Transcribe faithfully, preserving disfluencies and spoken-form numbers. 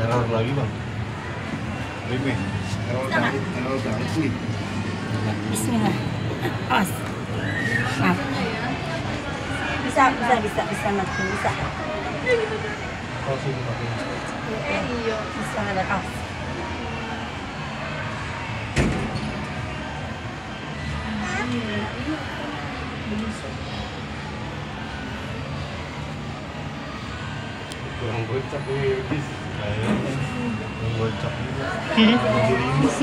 Error lagi bang. Remeh. Error banget, error banget sih. Bismillah. Awas. Maaf. Bisa, bisa, bisa, bisa mati, bisa. Oh sini pakai. Iya. Bisa ada awas. Kurang gocap nih bis. Kayaknya. Kurang gocap juga.